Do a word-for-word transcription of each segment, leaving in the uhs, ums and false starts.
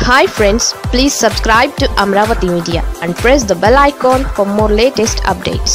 Hi friends, please subscribe to Amaravathi Media and press the bell icon for more latest updates.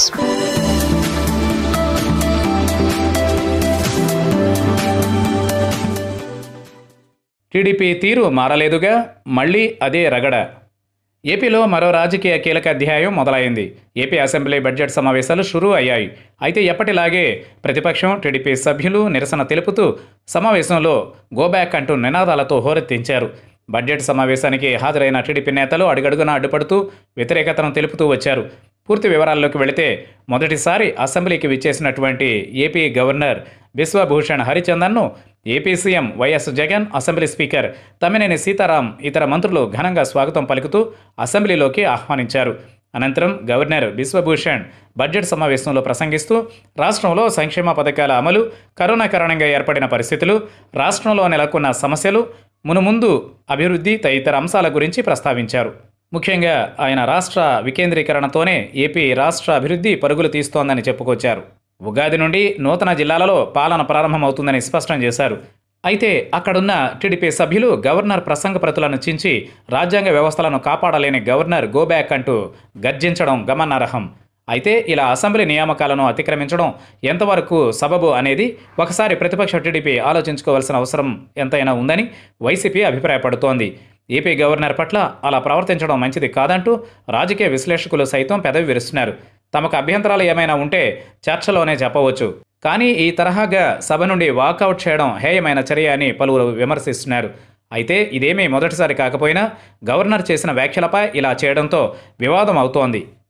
T D P తీరు మారలేదుగా, మళ్ళీ అదే రగడ. ఏపీలో మరో రాజకీయ కీలక అధ్యాయం మొదలైంది. ఏపీ అసెంబ్లీ బడ్జెట్ సమావేశాలు షురూ అయ్యాయి. అయితే ఎప్పటిలాగే ప్రతిపక్షం, టీడీపీ సభ్యులు నిరసన తెలుపుతూ సమావేశంలో గోబ్యాక్ అంటూ నినాదాలతో హోరెత్తించారు. బడ్జెట్ సమావేశానికి హాజరైన టీడీపీ నేతలు అడుగడుగునా అడ్డుపడుతూ వ్యతిరేకతను తెలుపుతూ వచ్చారు. పూర్తి వివరాల్లోకి వెళితే, మొదటిసారి అసెంబ్లీకి విచ్చేసినటువంటి ఏపీ గవర్నర్ బిశ్వభూషణ్ హరిచందన్ను AP CM YS Jagan, assembly speaker Tammineni Sitaram ఇతర మంత్రులు ఘనంగా స్వాగతం పలుకుతూ అసెంబ్లీలోకి ఆహ్వానించారు. అనంతరం గవర్నర్ బిశ్వభూషణ్ బడ్జెట్ సమావేశంలో ప్రసంగిస్తూ రాష్ట్రంలో సంక్షేమ పథకాల అమలు, కరోనా కారణంగా ఏర్పడిన పరిస్థితులు, రాష్ట్రంలో నెలకొన్న సమస్యలు, మునుముందు అభివృద్ధి తదితర అంశాల గురించి ప్రస్తావించారు. ముఖ్యంగా ఆయన రాష్ట్ర వికేంద్రీకరణతోనే ఏపీ రాష్ట్ర అభివృద్ధి పరుగులు తీస్తోందని చెప్పుకొచ్చారు. ఉగాది నుండి నూతన జిల్లాలలో పాలన ప్రారంభమవుతుందని స్పష్టం చేశారు. అయితే అక్కడున్న టీడీపీ సభ్యులు గవర్నర్ ప్రసంగ ప్రతులను చించి రాజ్యాంగ వ్యవస్థలను కాపాడలేని గవర్నర్ గోబ్యాక్ అంటూ గర్జించడం గమనార్హం. అయితే ఇలా అసెంబ్లీ నియామకాలను అతిక్రమించడం ఎంతవరకు సబబు అనేది ఒకసారి ప్రతిపక్ష టీడీపీ ఆలోచించుకోవాల్సిన అవసరం ఎంతైనా ఉందని వైసీపీ అభిప్రాయపడుతోంది. ఏపీ గవర్నర్ పట్ల అలా ప్రవర్తించడం మంచిది కాదంటూ రాజకీయ విశ్లేషకులు సైతం పెదవి విరుస్తున్నారు. తమకు అభ్యంతరాలు ఏమైనా ఉంటే చర్చలోనే చెప్పవచ్చు, కానీ ఈ తరహాగా సభ నుండి వాకౌట్ చేయడం హేయమైన చర్య అని పలువురు విమర్శిస్తున్నారు. అయితే ఇదేమీ మొదటిసారి కాకపోయినా గవర్నర్ చేసిన వ్యాఖ్యలపై ఇలా చేయడంతో వివాదం అవుతోంది.